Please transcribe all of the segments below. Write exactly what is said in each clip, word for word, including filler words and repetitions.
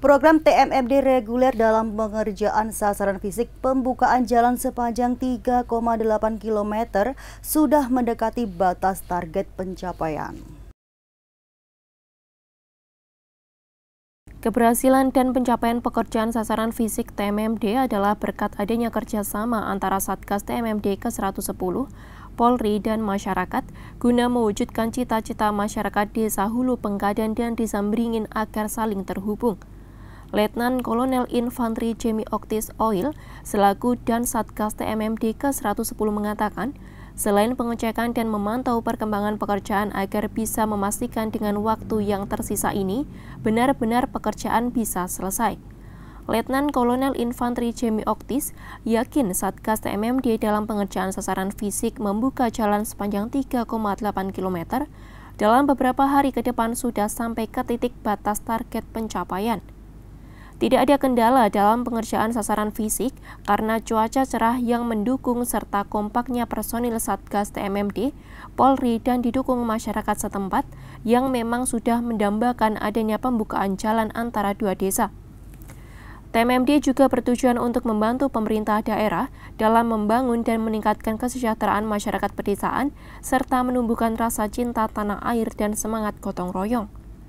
Program T M M D reguler dalam pengerjaan sasaran fisik pembukaan jalan sepanjang tiga koma delapan kilometer sudah mendekati batas target pencapaian. Keberhasilan dan pencapaian pekerjaan sasaran fisik T M M D adalah berkat adanya kerjasama antara Satgas T M M D ke seratus sepuluh, Polri, dan masyarakat guna mewujudkan cita-cita masyarakat Desa Hulu Penggadan dan Desa Mringin agar saling terhubung. Letnan Kolonel Infantri Jemi Oktis Oil selaku dan Satgas T M M D ke seratus sepuluh mengatakan, selain pengecekan dan memantau perkembangan pekerjaan agar bisa memastikan dengan waktu yang tersisa ini, benar-benar pekerjaan bisa selesai. Letnan Kolonel Infantri Jemi Oktis yakin Satgas T M M D dalam pengerjaan sasaran fisik membuka jalan sepanjang tiga koma delapan kilometer dalam beberapa hari ke depan sudah sampai ke titik batas target pencapaian. Tidak ada kendala dalam pengerjaan sasaran fisik karena cuaca cerah yang mendukung serta kompaknya personil Satgas T M M D, Polri, dan didukung masyarakat setempat yang memang sudah mendambakan adanya pembukaan jalan antara dua desa. T M M D juga bertujuan untuk membantu pemerintah daerah dalam membangun dan meningkatkan kesejahteraan masyarakat pedesaan serta menumbuhkan rasa cinta tanah air dan semangat gotong royong.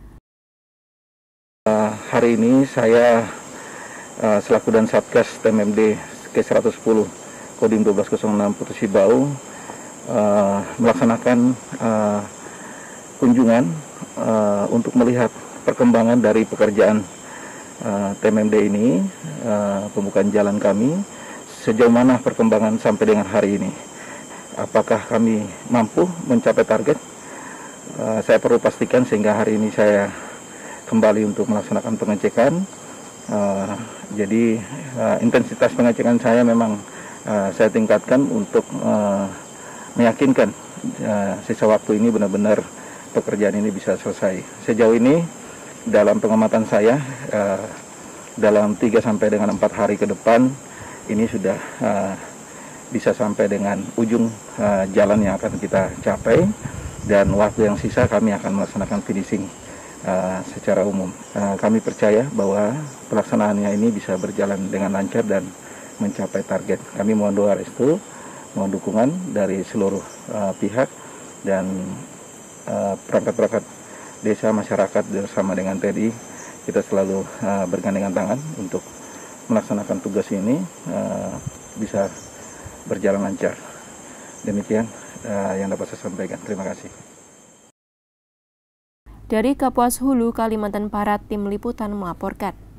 Hari ini saya uh, selaku dan Satgas T M M D ke seratus sepuluh Kodim dua belas nol enam Putus Sibau uh, melaksanakan uh, kunjungan uh, untuk melihat perkembangan dari pekerjaan uh, T M M D ini, uh, pembukaan jalan kami, sejauh mana perkembangan sampai dengan hari ini. Apakah kami mampu mencapai target? Uh, saya perlu pastikan sehingga hari ini saya kembali untuk melaksanakan pengecekan. Uh, jadi uh, intensitas pengecekan saya memang uh, saya tingkatkan untuk uh, meyakinkan uh, sisa waktu ini benar-benar pekerjaan ini bisa selesai. Sejauh ini dalam pengamatan saya uh, dalam tiga sampai dengan empat hari ke depan ini sudah uh, bisa sampai dengan ujung uh, jalan yang akan kita capai, dan waktu yang sisa kami akan melaksanakan finishing Uh, secara umum. Uh, kami percaya bahwa pelaksanaannya ini bisa berjalan dengan lancar dan mencapai target. Kami mohon doa restu, mohon dukungan dari seluruh uh, pihak dan uh, perangkat-perangkat desa, masyarakat bersama dengan T N I. Kita selalu uh, bergandengan tangan untuk melaksanakan tugas ini uh, bisa berjalan lancar. Demikian uh, yang dapat saya sampaikan. Terima kasih. Dari Kapuas Hulu, Kalimantan Barat, Tim Liputan melaporkan.